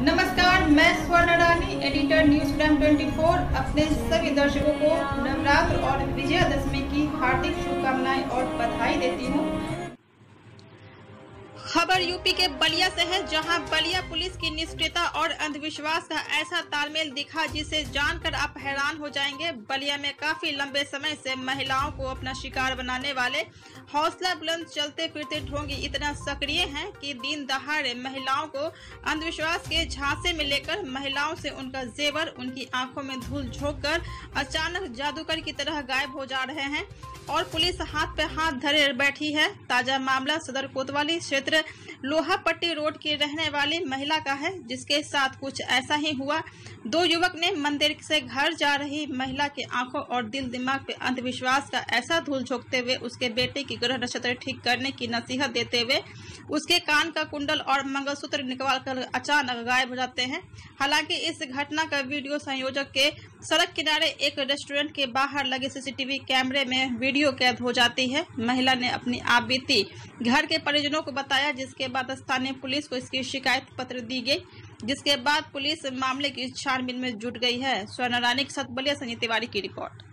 नमस्कार, मैं स्वर्ण रानी, एडिटर न्यूज प्राइम 24। अपने सभी दर्शकों को नवरात्र और विजयादशमी की हार्दिक शुभकामनाएं और बधाई देती हूँ। खबर यूपी के बलिया से है, जहां बलिया पुलिस की निष्क्रियता और अंधविश्वास का ऐसा तालमेल दिखा जिसे जानकर आप हैरान हो जाएंगे। बलिया में काफी लंबे समय से महिलाओं को अपना शिकार बनाने वाले हौसला बुलंद चलते फिरते ढोंगी इतना सक्रिय हैं कि दिन दहाड़े महिलाओं को अंधविश्वास के झांसे में लेकर महिलाओं से उनका जेवर, उनकी आंखों में धूल झोंककर अचानक जादूगर की तरह गायब हो जा रहे हैं और पुलिस हाथ पे हाथ धरे बैठी है। ताजा मामला सदर कोतवाली क्षेत्र लोहापट्टी रोड की रहने वाली महिला का है, जिसके साथ कुछ ऐसा ही हुआ। दो युवक ने मंदिर से घर जा रही महिला के आंखों और दिल दिमाग पे अंधविश्वास का ऐसा धूल झोंकते हुए उसके बेटे की ग्रह नक्षत्र ठीक करने की नसीहत देते हुए उसके कान का कुंडल और मंगलसूत्र निकालकर अचानक गायब हो जाते हैं। हालांकि इस घटना का वीडियो संयोजक के सड़क किनारे एक रेस्टोरेंट के बाहर लगे सीसीटीवी कैमरे में वीडियो कैद हो जाती है। महिला ने अपनी आप बीती घर के परिजनों को बताया, जिसके बाद स्थानीय पुलिस को इसकी शिकायत पत्र दी गई, जिसके बाद पुलिस मामले की छानबीन में जुट गई है। स्वर्ण रानी के साथ बलिया संजय तिवारी की रिपोर्ट।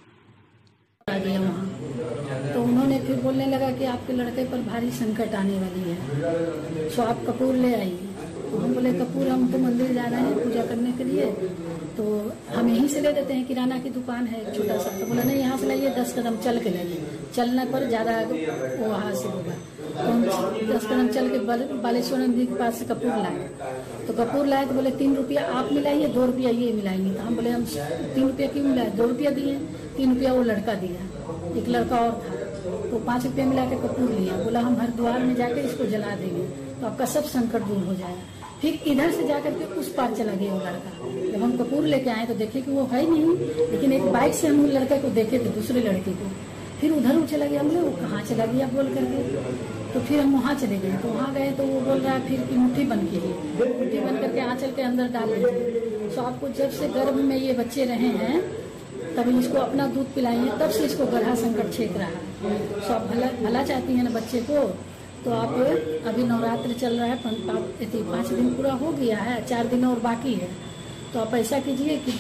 आ गया वहाँ तो उन्होंने फिर बोलने लगा कि आपके लड़के पर भारी संकट आने वाली है, सो आप कपूर ले आइए। तो हम बोले कपूर, हम तो मंदिर जा रहे हैं पूजा करने के लिए, तो हम यहीं से ले देते हैं, किराना की दुकान है एक छोटा सा। तो बोला नहीं, यहाँ से लाइए, 10 कदम चल के लाइए, चलने पर ज्यादा वो वहाँ से होगा। तो हम 10 कदम चल के बालेश्वर नदी के पास से कपूर लाए। तो कपूर लाए तो बोले 3 रुपया आप मिलाइए, 2 रुपया ये मिलाएंगे। तो हम बोले हम 3 रुपया क्यों मिलाए, 2 रुपया दिए, 3 रुपया वो लड़का दिया, एक लड़का और था, तो 5 रुपया मिला के कपूर लिया। बोला हम हरिद्वार में जाके इसको जला देंगे तो आपका सब संकट दूर हो जाएगा। फिर इधर से जाकर के उस पार चला गया वो लड़का। जब हम कपूर लेके आए तो देखे कि वो है नहीं, लेकिन एक बाइक से हम लड़के को देखे थे, दूसरे लड़के को। फिर उधर वो चला गया, हमने वो कहाँ चला गया बोल करके। तो फिर हम वहाँ चले गए, तो वहाँ गए तो वो बोल रहा है फिर कि मुट्ठी बन के, मुट्ठी बन करके आंचल के अंदर डाल लीजिए। तो आपको जब से गर्भ में ये बच्चे रहे हैं तभी इसको अपना दूध पिलाइए, तब से इसको गढ़ा संकट छेक रहा है। तो आप भला चाहती हैं ना बच्चे को, तो आप अभी नवरात्र चल रहा है, 5 दिन पूरा हो गया है, 4 दिन और बाकी है। तो आप ऐसा कीजिए कि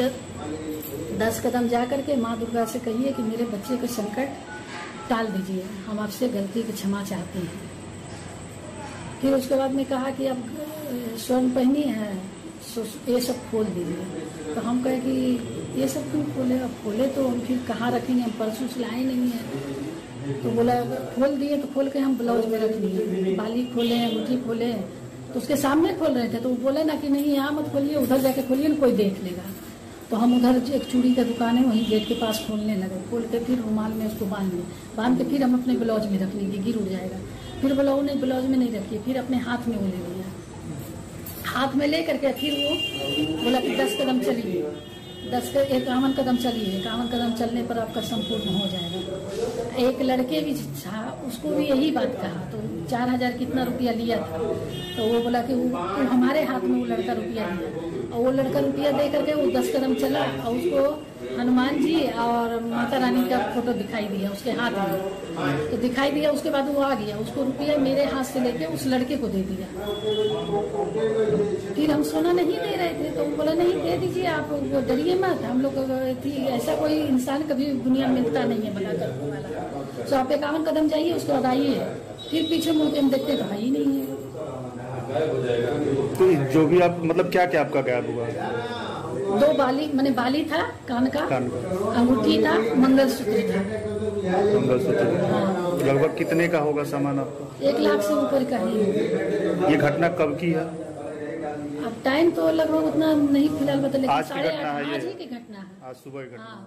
10 कदम जा करके माँ दुर्गा से कहिए कि मेरे बच्चे का संकट टाल दीजिए, हम आपसे गलती की क्षमा चाहते हैं। फिर उसके बाद में कहा कि अब स्वर्ण पहनी है, ये सब खोल दीजिए। तो हम कहे कि ये सब क्यों खोले, अब खोले तो हम फिर कहाँ रखेंगे, हम परसों से लाए नहीं है। तो बोला खोल दिए, तो खोल के हम ब्लाउज में रख लिए, बाली खोले, मुट्ठी खोले, तो उसके सामने खोल रहे थे। तो वो बोले ना कि नहीं यहाँ मत खोलिए, उधर जाके खोलिए ना, कोई देख लेगा। तो हम उधर एक चूड़ी का दुकान है वहीं गेट के पास खोलने लगे, खोल के फिर रुमाल में उसको बांध के फिर हम अपने ब्लाउज में रख लेंगे, गिर उड़ जाएगा। फिर बोला वो नहीं, ब्लाउज में नहीं रखिए, फिर अपने हाथ में वो ले लिया, हाथ में ले करके फिर वो बोला कि 10 कदम चलिए, 51 कदम चलिए, 51 कदम चलने पर आपका संपूर्ण हो जाएगा। एक लड़के भी था, उसको भी यही बात कहा, तो 4000 कितना रुपया लिया था। तो वो बोला कि वो हमारे हाथ में वो लड़का रुपया लिया, और वो लड़का रुपया दे करके वो 10 कदम चला और उसको हनुमान जी और माता रानी का फोटो दिखाई दिया उसके हाथ में। तो दिखाई दिया, उसके बाद वो आ गया, उसको रुपया मेरे हाथ से लेके उस लड़के को दे दिया। फिर हम सोना नहीं दे रहे थे, तो वो बोला नहीं दे दीजिए आप, वो डरिए मत, हम लोग ऐसा कोई इंसान कभी दुनिया में मिलता नहीं है बना करने वाला। तो आप 51 कदम जाइए, उसके बाद आइए, फिर पीछे मुड़ के हम देखते तो भाई नहीं है। तो जो भी आप मतलब क्या क्या आपका गायब हुआ? 2 बाली था, कान का अंगूठी था, मंगलसूत्र था। मंगलसूत्र लगभग कितने का होगा सामान आपको? 1 लाख से ऊपर का ही। ये घटना कब की है? अब टाइम तो लगभग उतना नहीं फिलहाल बता, लेकिन आज की घटना है, आज ही की घटना है, आज सुबह की घटना।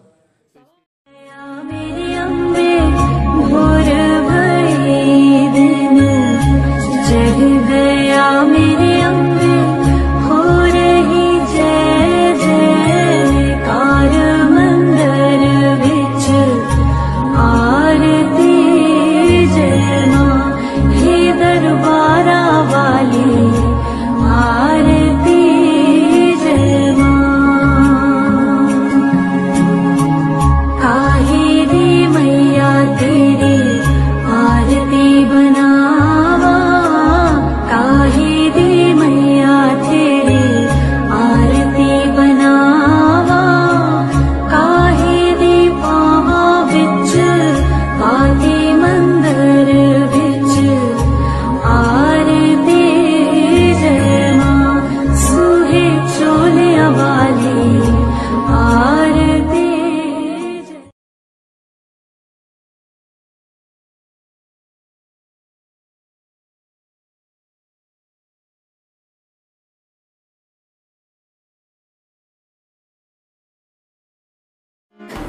जग गया मेरे अम्बे, हो रही जय जयकार मंदिर विच आरती जय मां, हे दरबारा वाली आरती जय मां। काहे दी मैया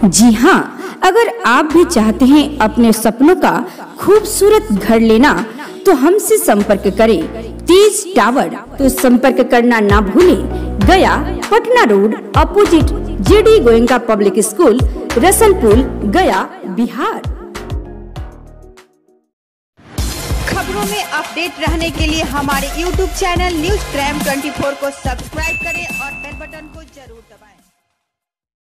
जी हाँ, अगर आप भी चाहते हैं अपने सपनों का खूबसूरत घर लेना तो हमसे संपर्क करें। तेज टावर, तो संपर्क करना ना भूलें। Gaya Patna road, opposite JD Goenka public school, Rasalpur, Gaya, Bihar. खबरों में अपडेट रहने के लिए हमारे YouTube चैनल न्यूज़ क्राइम 24 को सब्सक्राइब करें और बेल बटन को जरूर दबाएं।